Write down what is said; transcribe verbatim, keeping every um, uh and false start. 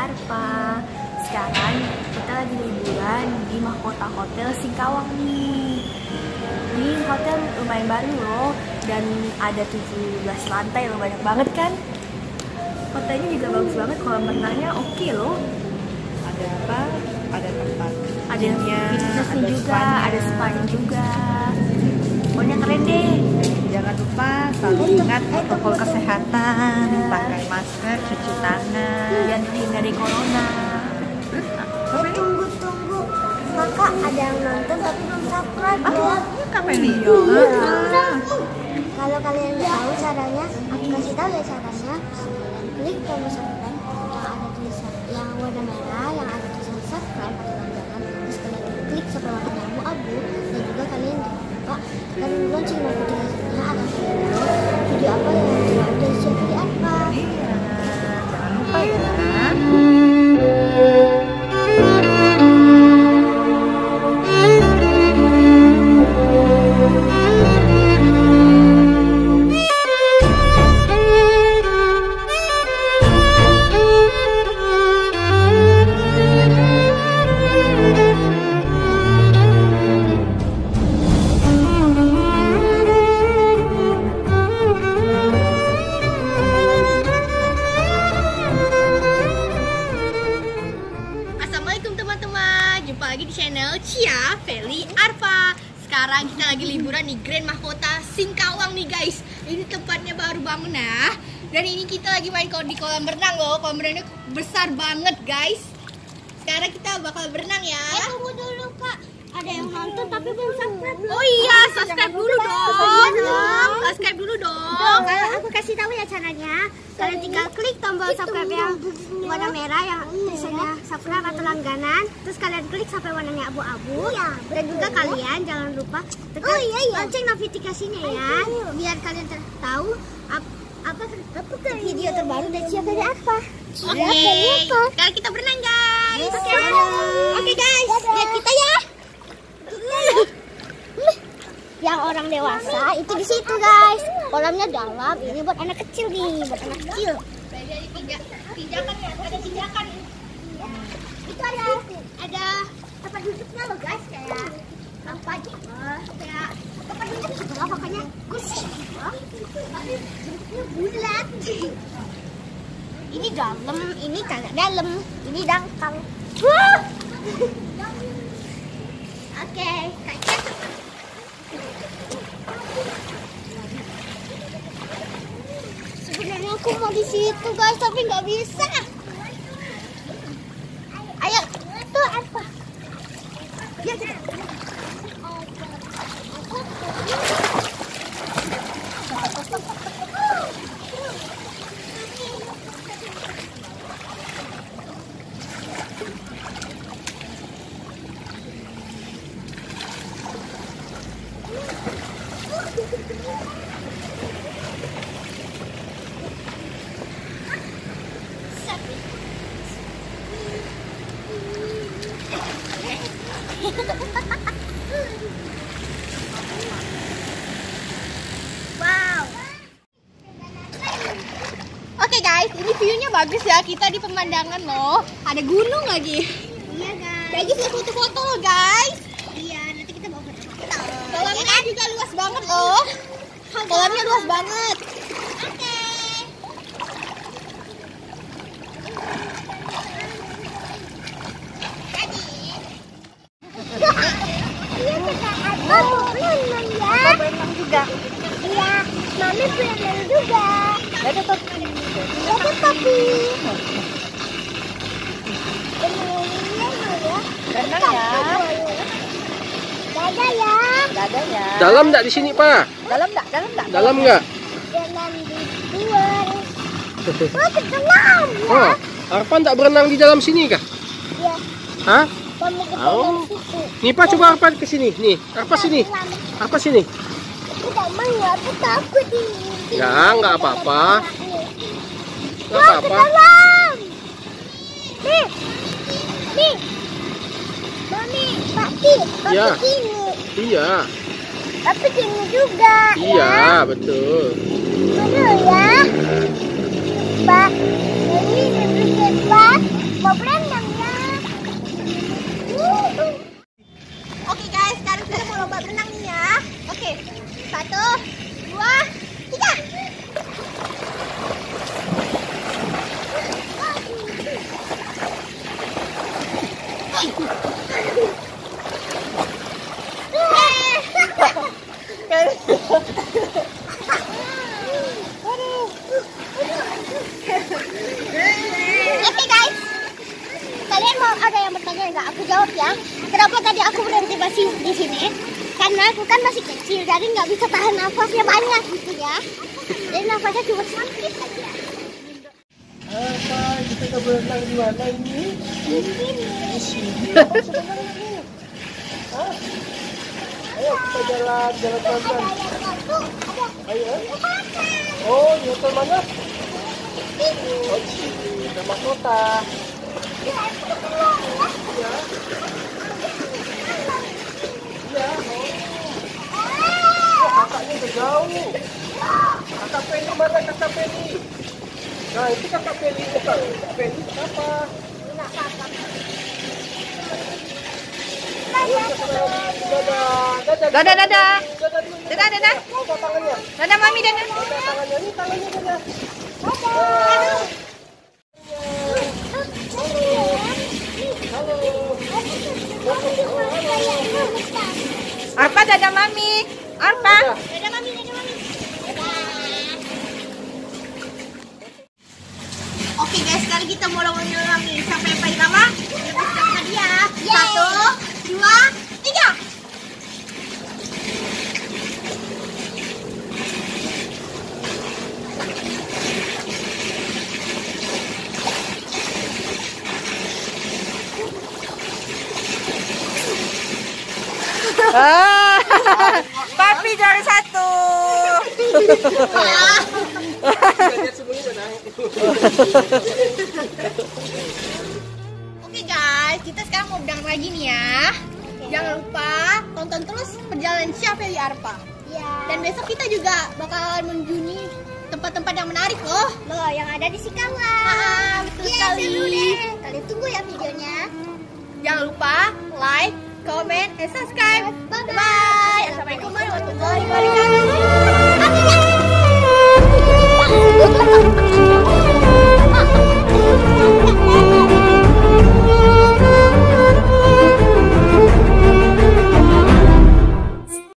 Arpa. Sekarang kita lagi liburan di Mahkota Hotel Singkawang nih. Ini hotel lumayan baru loh, dan ada tujuh belas lantai loh, banyak banget kan. Hotelnya juga bagus banget, kolam renangnya oke okay loh. Ada apa? Ada tempat Ada fitnessnya juga, ada spanya juga. Pokoknya keren deh. Jangan lupa selalu ingat protokol kesehatan, pakai masker, cuci tangan, Dan hindari corona. Eh, tunggu tunggu, kakak ada yang nonton tapi belum subscribe ya. Kak Meli. Kalau kalian nggak tahu caranya, aku kasih tahu ya caranya. Kalian klik tombol subscribe yang ada tulisan yang warna merah, yang ada tulisan subscribe atau langganan. Terus kalian klik sampai warna abu-abu, dan juga kalian jangan lupa kalian lonceng notifikasinya agar kalian video apa yang terbaru dari siapa di apa. Iya, jangan lupa ya. Assalamualaikum teman-teman, jumpa lagi di channel Cia Feli Arpa. Sekarang kita lagi liburan di Grand Mahkota Singkawang nih guys. Ini tempatnya baru bangun ya. Dan ini kita lagi main di kolam renang loh. Kolam renangnya besar banget guys. Sekarang kita bakal berenang ya. Eh, tunggu dulu kak, ada yang nonton tapi belum subscribe. Oh iya, subscribe dulu dong. Subscribe dulu dong. Kalau aku kasih tahu ya caranya, kalian tinggal klik tombol subscribe yang warna merah yang tulisannya subscribe atau langganan, terus kalian klik sampai warnanya abu-abu, dan juga kalian jangan lupa tekan lonceng notifikasinya ya, biar kalian tahu ap- apa video terbaru dari siapa dari apa. Oke, sekarang kita berenang guys. Oke, Oke guys, lihat kita ya. yang orang dewasa itu di situ guys, kolamnya dalam, ini buat anak kecil nih, buat anak kecil. Dari pijak, pijakan ya, ada pijakan. Itu ada ada tempat duduknya loh guys, kayak apa aja, kayak tempat duduk sebelah pokoknya kursi, tapi bentuknya bulat. Ini dalam, ini kagak dalam, ini dangkal. Oke, kayaknya sebenarnya aku mau di situ guys, tapi nggak bisa. Ayo, tuh apa? Ya, kita. Wow. Oke guys, ini view-nya bagus ya. Kita di pemandangan loh. Ada gunung lagi. Iya guys. Bagus ya foto-foto loh guys. Iya, nanti kita bawa foto. Kolamnya juga luas banget loh. Kolamnya luas banget. Oke. Iya kita ada berenang ya. Berenang juga. Iya, mami berenang juga. Ada topi. Ada topi. Berenangnya ya. Berenang ya. Dadah ya. Dadah ya. Dalam enggak di sini, Pak? Dalam enggak? Dalam enggak? Dalam enggak? Dalam di luar. Oh, tenggelam ya. Oh, Arpa enggak berenang di dalam sini kah? Iya, Hah? mami ke Oh. dalam situ. Nih, Pak, coba Arpa ke sini. Nih, Arpa sini. Arpa sini. Tidak mau, aku takut ini. Ya, enggak apa-apa. Enggak Wah, ke apa-apa. dalam. Nih, nih. Mami, Papi, Papi Ya. sini. Iya. Papi sini juga. Iya, Ya. betul. Dulu ya. Pak, ini diberi Pak. Mau berenang ya. Oke guys, sekarang kita mau lomba berenang nih ya. Oke, satu, dua, tiga. Oke guys, kalian mau ada yang bertanya nggak? Aku jawab ya. Kenapa tadi aku berhenti masih di sini? Karena aku kan masih kecil, jadi nggak bisa tahan nafasnya banyak gitu ya. Jadi nafasnya cuma sedikit aja. Apa kita ke berenang di mana ini? Di sini. Di sini. Apa sebenarnya ini? Hah? Ayo kita jalan, jalan pelan-pelan. Ayo. Eh? Oh, di hotel mana? Oh, di sini. Nama kota. Ya. Iya. Iya. Oh, kakaknya udah jauh. Kakak Penny mana kakak Penny? Nah, itu kakak Penny. Kakak Penny kenapa? Dadah. Dadah, dadah. Dadah dulu. Dadah, dadah. Mau tangannya? Dadah Mami, dadah. Dadah tangannya. Ini tangannya dadah. Arpa, dadah Mami. Arpa. Dadah mami, dadah mami. Oke guys, sekarang kita mau lomba berenang nih. Siapa yang paling lama? Kita bersiap dia. Satu, dua, tiga. Ah, Papi juara satu. Lihat semuanya dadah. Oke guys, kita sekarang mau berenang lagi nih ya. Jangan lupa tonton terus perjalanan Cia Feli Arpa. Ya. Dan besok kita juga bakalan mengunjungi tempat-tempat yang menarik loh. Loh, yang ada di Sikawa. Ah, betul Iya, sekali. seru deh. Kalian tunggu ya videonya. Jangan lupa like, comment, and subscribe. Bye-bye. Bye. Assalamualaikum warahmatullahi wabarakatuh. Bye-bye.